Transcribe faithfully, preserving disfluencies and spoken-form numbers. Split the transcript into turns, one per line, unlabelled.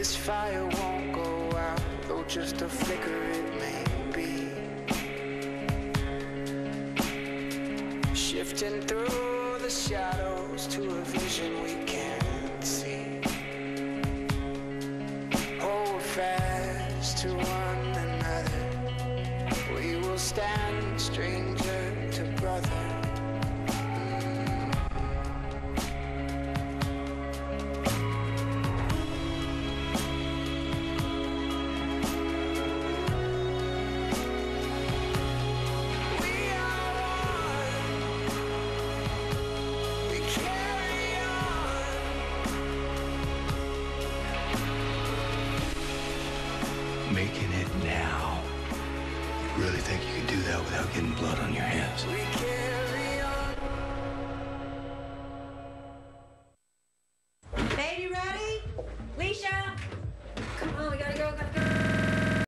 This fire won't go out, though just a flicker it may be. Shifting through the shadows to a vision we can't see. Hold fast to one another. We will stand stranger to brother.
Making it now. You really think you can do that without getting blood on your hands?
We carry on.
Baby ready?